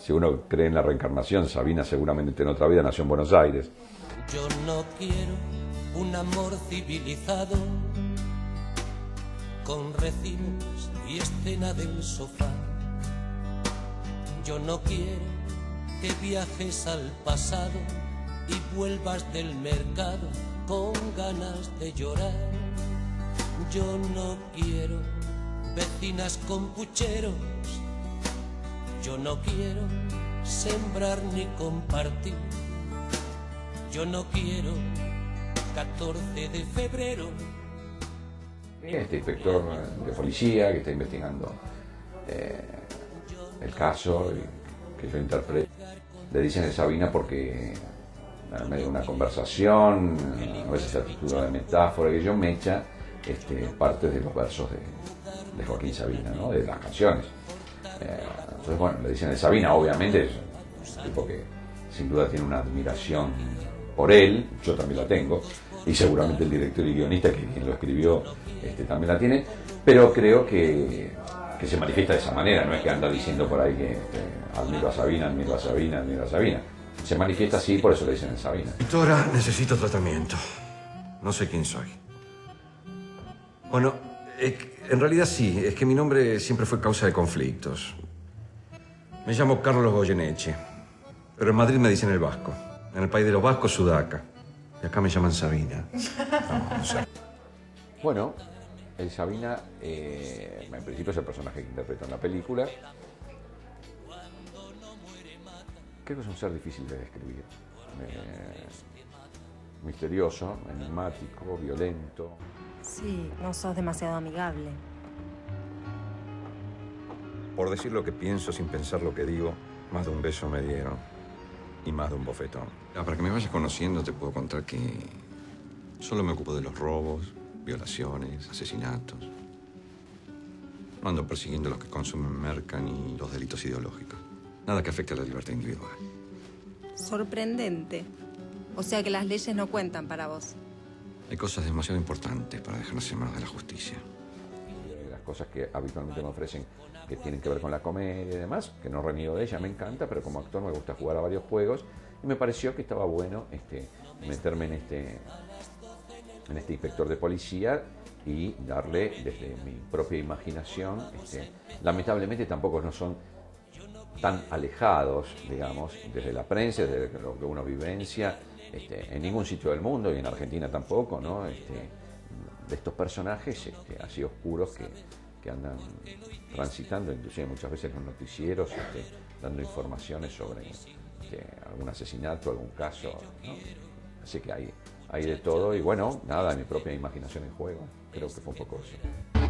si uno cree en la reencarnación, Sabina seguramente en otra vida nació en Buenos Aires. Yo no quiero un amor civilizado con recibos y escena del sofá. Yo no quiero que viajes al pasado y vuelvas del mercado con ganas de llorar. Yo no quiero vecinas con pucheros. Yo no quiero sembrar ni compartir. Yo no quiero 14 de febrero. Este inspector de policía que está investigando el caso que yo interpreto, le dicen de Sabina porque en medio de una conversación, a veces a título de metáfora, que yo me echa partes de los versos de Joaquín Sabina, ¿no? De las canciones. Entonces, bueno, le dicen de Sabina, obviamente es un tipo que sin duda tiene una admiración por él, yo también la tengo, y seguramente el director y guionista, que quien lo escribió, también la tiene, pero creo que se manifiesta de esa manera, no es que anda diciendo por ahí que admiro a Sabina, admiro a Sabina, admiro a Sabina. Se manifiesta así, por eso le dicen Sabina. Doctora, necesito tratamiento. No sé quién soy. Bueno, en realidad sí, es que mi nombre siempre fue causa de conflictos. Me llamo Carlos Goyeneche, pero en Madrid me dicen el vasco. En el país de los vascos, Sudaca. Y acá me llaman Sabina. Vamos. Bueno, el Sabina, en principio es el personaje que interpreta en la película. Creo que es un ser difícil de describir. Misterioso, enigmático, violento. Sí, no sos demasiado amigable. Por decir lo que pienso sin pensar lo que digo, más de un beso me dieron. Y más de un bofetón. Para que me vayas conociendo te puedo contar que solo me ocupo de los robos, violaciones, asesinatos. No ando persiguiendo a los que consumen merca ni los delitos ideológicos. Nada que afecte a la libertad individual. Sorprendente. O sea que las leyes no cuentan para vos. Hay cosas demasiado importantes para dejarse en manos de la justicia. Las cosas que habitualmente me ofrecen que tienen que ver con la comedia y demás, que no reniego de ella, me encanta, pero como actor me gusta jugar a varios juegos y me pareció que estaba bueno meterme en este inspector de policía y darle desde mi propia imaginación. Lamentablemente tampoco no son tan alejados, digamos, desde la prensa, desde lo que uno vivencia, en ningún sitio del mundo y en Argentina tampoco, ¿no? De estos personajes así oscuros que andan transitando, inclusive muchas veces en los noticieros, dando informaciones sobre algún asesinato, algún caso, ¿no? Así que hay de todo y bueno, nada, mi propia imaginación en juego, creo que fue un poco eso.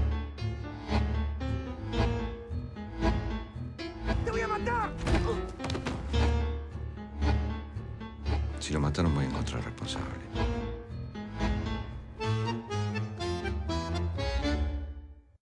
¡Te voy a matar! Si lo mataron voy a encontrar responsable.